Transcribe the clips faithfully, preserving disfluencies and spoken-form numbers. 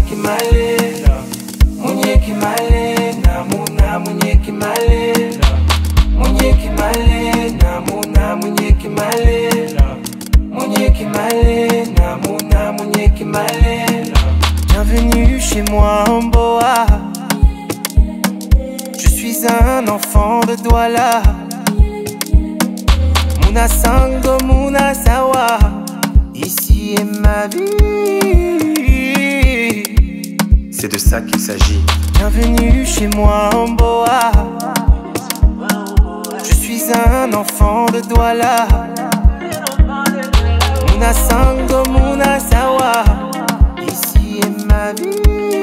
munyeki malela, munyeki malela, muna munyeki malela, munyeki malela, muna munyeki malela, munyeki malela, muna munyeki malela. Bienvenue chez moi en Boa. Je suis un enfant de Douala. Muna Sango, Muna Sawa. Ici est ma vie. C'est de ça qu'il s'agit. Bienvenue chez moi en Boa. Je suis un enfant de Douala. Muna Sango, Muna Sawa. Ici est ma vie.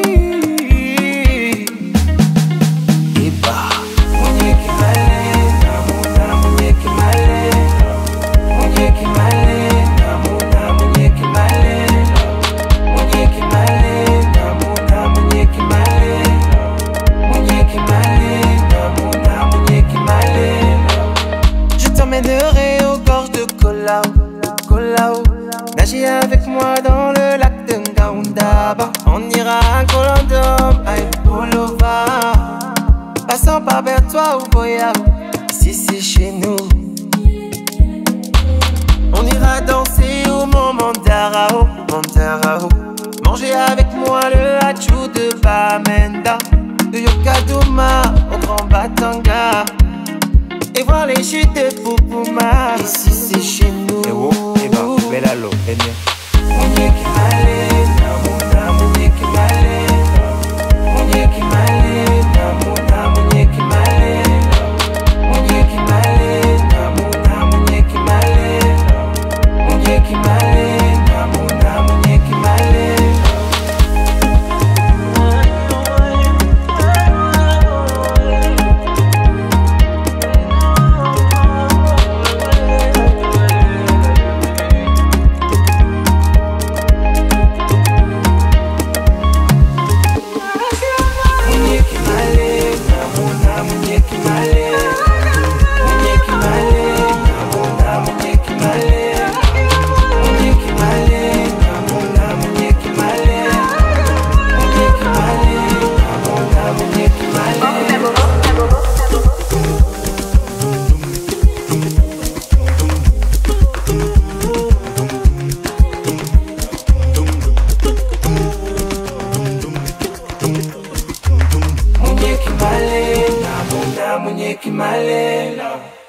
Au gorge de Kolao, Kolao. Nager avec moi dans le lac de Ngaoundaba. On ira à Colondom, à Epolova, passant par Bertois ou Boya. Ici c'est chez nous. On ira danser au Mont Mandarao, Mandarao. Manger avec moi le hachou de Bamenda, de Yokadouma au Grand Batanga, et voir les chutes de Poupouma. Ici c'est chez nous. Ewo, eba, belalo, ene. Munyeki malela, muna munyeki malela, munyeki malela, muna munyeki malela, munyeki malela, muna munyeki malela, munyeki malela, muna munyeki malela. Munyeki malela, muna munyeki malela.